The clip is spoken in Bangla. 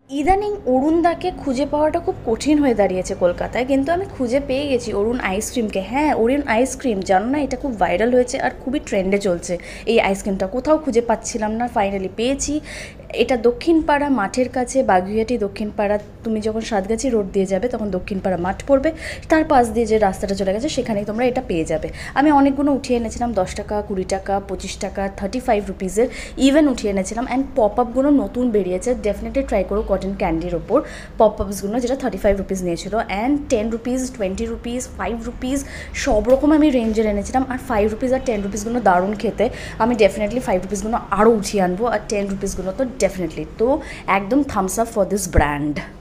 ইদানিং অরুণদাকে খুঁজে পাওয়াটা খুব কঠিন হয়ে দাঁড়িয়েছে কলকাতায়, কিন্তু আমি খুঁজে পেয়ে গেছি অরুণ আইসক্রিমকে। হ্যাঁ, অরুণ আইসক্রিম, জানো না এটা খুব ভাইরাল হয়েছে আর খুবই ট্রেন্ডে চলছে এই আইসক্রিমটা। কোথাও খুঁজে পাচ্ছিলাম না, ফাইনালি পেয়েছি। এটা দক্ষিণপাড়া মাঠের কাছে, বাগুইহাটি দক্ষিণপাড়া। তুমি যখন সাতগাছি রোড দিয়ে যাবে তখন দক্ষিণপাড়া মাঠ পড়বে, তার পাশ দিয়ে যে রাস্তাটা চলে গেছে সেখানেই তোমরা এটা পেয়ে যাবে। আমি অনেকগুলো উঠিয়ে এনেছিলাম, 10 টাকা, 20 টাকা, 25 টাকা, 35 রুপিসের ইভেন উঠিয়ে এনেছিলাম। অ্যান্ড পপ আপগুলো নতুন বেরিয়েছে, ডেফিনেটলি ট্রাই করো কটন ক্যান্ডির ওপর পপ আপসগুলো, যেটা 35 রুপিস নিয়েছিল। অ্যান্ড 10 রুপিস, 20 রুপিস, 5 রুপিস সব রকম আমি রেঞ্জের এনেছিলাম। আর 5 রুপিস আর 10 রুপিসগুলো দারুণ খেতে। আমি ডেফিনেটলি 5 রুপিসগুলো আরও উঠিয়ে আনবো, আর 10 রুপিসগুলো তো ডেফিনেটলি। তো একদম thumbs up for this brand.